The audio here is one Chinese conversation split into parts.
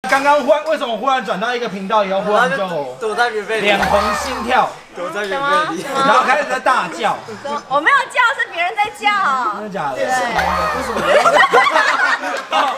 刚刚为什么忽然转到一个频道以后，忽然就躲在棉被里， 脸红心跳， 躲在棉被里， 然后开始在大叫。 我没有叫，是别人在叫。 真的假的？ 对。 为什么？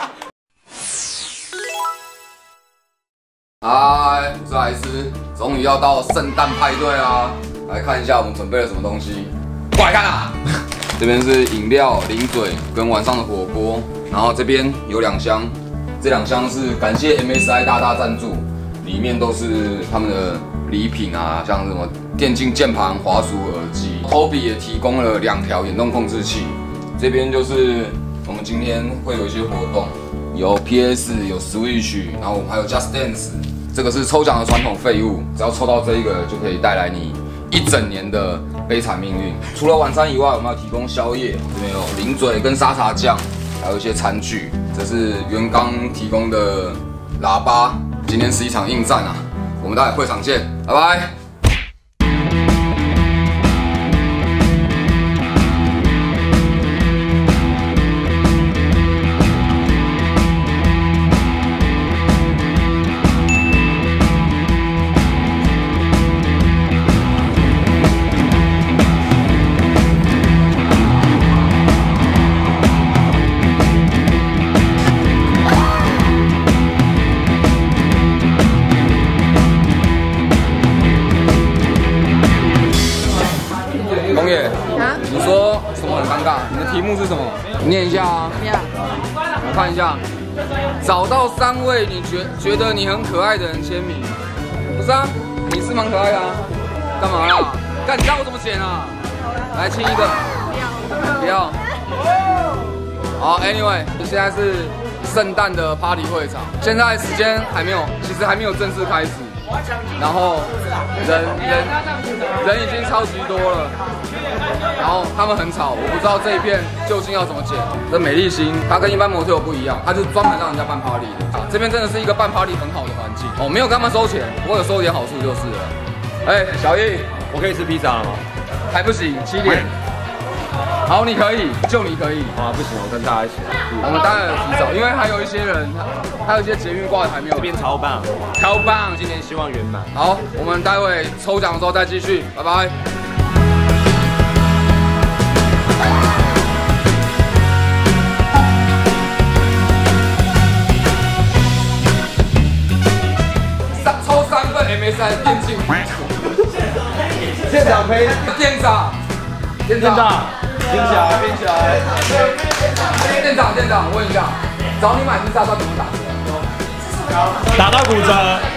嗨，我是莱斯，终于要到圣诞派对啦！来看一下我们准备了什么东西，过来看啊！这边是饮料、零嘴跟晚上的火锅，然后这边有2箱，这2箱是感谢 MSI 大赞助，里面都是他们的礼品啊，像什么电竞键盘、滑鼠、耳机。Toby 也提供了2条眼动控制器，这边就是我们今天会有一些活动，有 PS， 有 Switch， 然后我们还有 Just Dance。这个是抽奖的传统废物，只要抽到这一个，就可以带来你1整年的悲惨命运。除了晚餐以外，我们要提供宵夜，这边有零嘴跟沙茶酱，还有一些餐具。这是元刚提供的喇叭。今天是一场硬战啊，我们待会会场见，拜拜。红叶，你说什么很尴尬？你的题目是什么？你念一下啊。我看一下，找到3位你觉得你很可爱的人签名。不是啊，你是蛮可爱的啊。干嘛啦？干，你知道我怎么剪啊？来亲一个。不要。好 ，Anyway， 现在是圣诞的 party 会场，现在时间其实还没有正式开始。然后人已经超级多了，然后他们很吵，我不知道这一片究竟要怎么剪。这美丽心，它跟一般模特有不一样，它就是专门让人家办 party 的。这边真的是一个办 party 很好的环境哦，没有跟他们收钱，不过有收一点好处就是了。哎，小易，我可以吃披萨了吗？还不行，7点。好，你可以，就你可以。啊，不行，我跟大家一起。我们当然有提早，因为还有一些人，还有一些捷运挂的还没有。这边超棒，超棒，今年希望圆满。好，我们待会抽奖的时候再继续，拜拜。抽3份 MSI 电竞。 现场陪店长。 拼起来！ 店长，问一下，找你买披萨要怎么打折？ 打到骨折。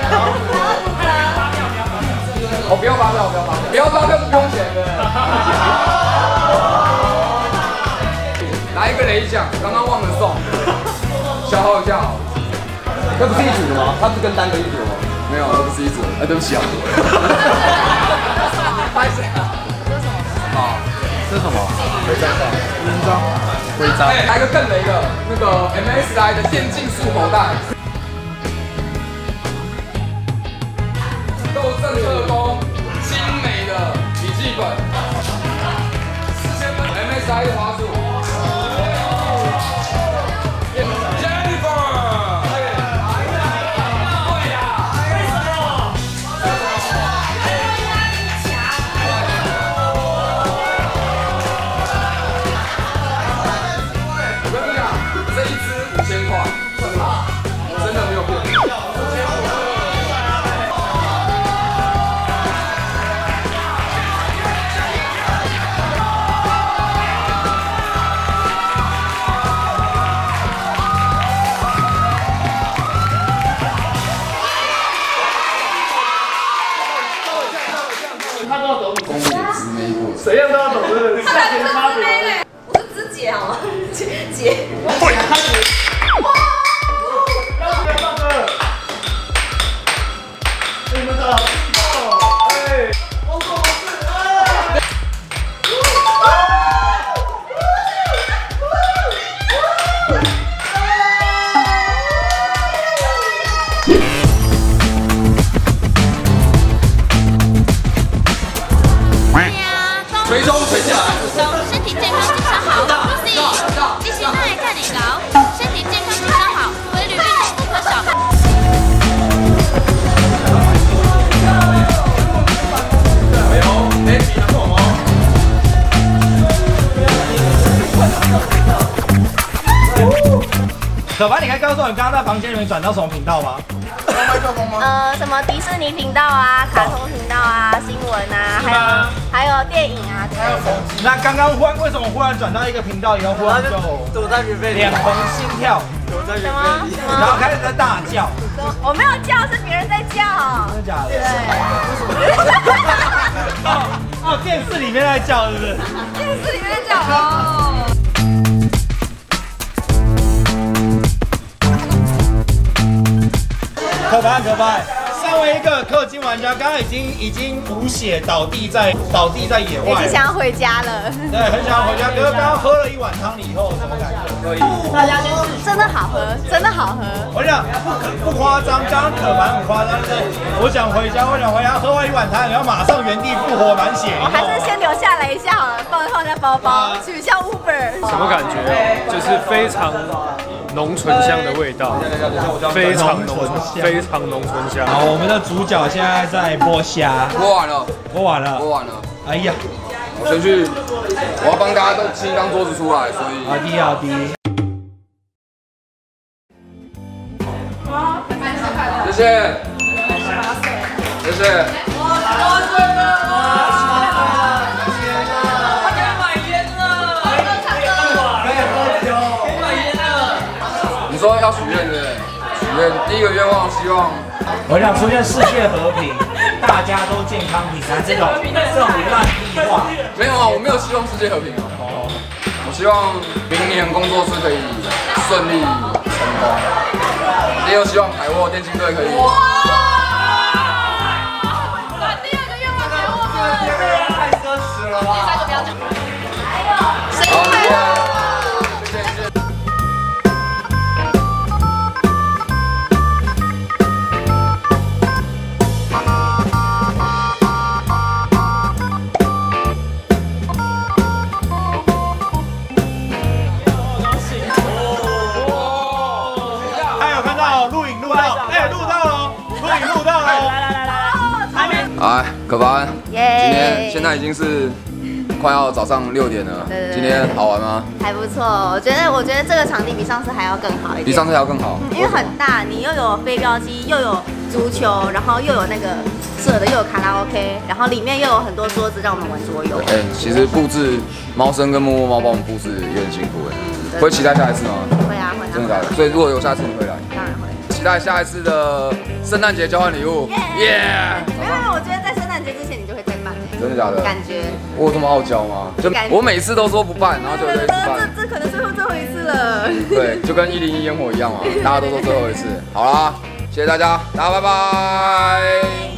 哦，不要发票，不要发票是不用钱的。来一个雷奖，刚刚忘了送，消耗一下好了。 这不是一组的吗？它是跟单的一组吗？ 没有，这不是一组。哎，对不起啊。拍谁啊？好。 这是什么？ 徽章吧， 徽章。 哎，来个更雷的，那个 MSI 的电竞束口袋，斗阵特工，精美的笔记本，4000分 MSI 的花束。 可凡，你可以告诉我你刚刚在房间里面转到什么频道吗？ 什么迪士尼频道啊，卡通频道啊，新闻啊，还有电影啊之类的。 那刚刚为什么忽然转到一个频道以后，忽然就躲在棉被里， 脸红心跳， 躲在棉什么被里， 然后开始在大叫？ 我没有叫，是别人在叫。 真的假的？ 对。 哦，电视里面在叫，是不是？ 电视里面在叫哦。 可怕，身为一个氪金玩家，刚刚已经无血倒地在野外， 已经想要回家了。 对，很想要回家。可是刚刚喝了一碗汤以后，什么感觉？ 大家先试，真的好喝，真的好喝。 我讲不夸张，刚刚可蛮很夸张，就是我想回家，喝完一碗汤，然后马上原地复活满血。 我还是先留下来一下好了，放下包包，取消 Uber。 什么感觉？就是非常浓醇香的味道，非常浓醇香。 好，我们的主角现在在剥虾， 播完了， 剥完了。哎呀， 我先去，我要帮大家都清一张桌子出来，所以好滴。 谢谢，谢谢。你说要许愿的，许愿第一个愿望，希望我想出现世界和平，大家都健康平安，这种烂屁话。 没有啊，我没有希望世界和平啊。我希望明年工作室可以顺利成功。也有希望凯沃电竞队可以。 把第二个愿望给我们。 太奢侈了吧？ 第三个不要讲。生日好， 快乐！ 谢谢。来，可凡，现在已经是快要早上6点了。 对。 今天好玩吗？ 还不错，我觉得这个场地比上次还要更好一点。 比上次还要更好， 因为很大，你又有飞镖机，又有足球，然后又有那个射的，又有卡拉 OK， 然后里面又有很多桌子让我们玩桌游。 其实布置猫生跟默默猫帮我们布置也很辛苦哎。会期待下一次吗？ 会啊。 真的假的？所以如果有下次你会来？ 当然会。 期待下一次的圣诞节交换礼物。耶！ 没有，我觉得在圣诞节之前你就会再办。 真的假的？ 感觉。 我有这么傲娇吗？就我每次都说不办，然后就一直办。 这可能最后一次了。 对，就跟101烟火一样嘛，大家都说最后一次。好啦，谢谢大家，大家拜拜。